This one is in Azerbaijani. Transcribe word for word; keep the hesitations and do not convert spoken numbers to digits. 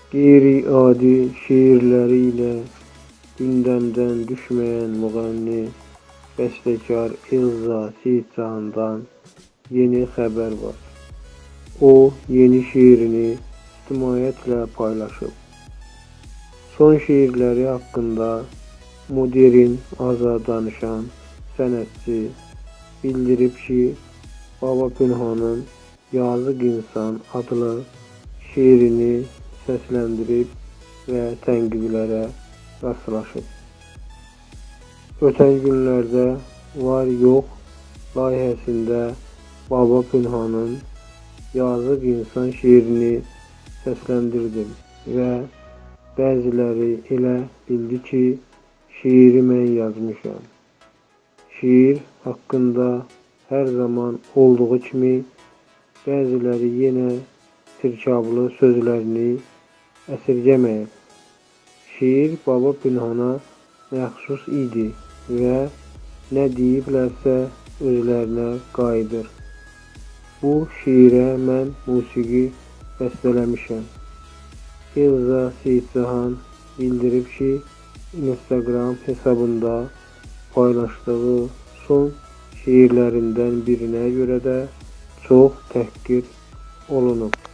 qeyri-adi şeirləriyle gündəmdən düşmeyen müğənni, bəstəkar Elza Seyidcandan yeni xəbər var. O, yeni şeirini ictimaiyyətlə paylaşıb. Son şeirləri haqqında modern, azad danışan sənətçi bildirib ki, Baba Pünhanın Yazıq İnsan adlı şeirini səsləndirib və tənqidlərə rastlaşıb. Ötən günlərdə Var Yox layihəsində Baba Pünhanın Yazıq İnsan şeirini səsləndirdim və bəziləri elə bildi ki, şeiri mən yazmışam. Şeir haqqında hər zaman olduğu kimi bəziləri yenə tirkablı sözlərini əsirgəməyib. Şeir Baba Pünhana məxsus idi və nə deyiblərsə özlərinə qayıdır. Bu şeirə mən musiqi bəstələmişəm. Elza Seyidcan bildirib ki, Instagram hesabında paylaşdığı son şeirlərindən birinə görə də çox təhqir olunub.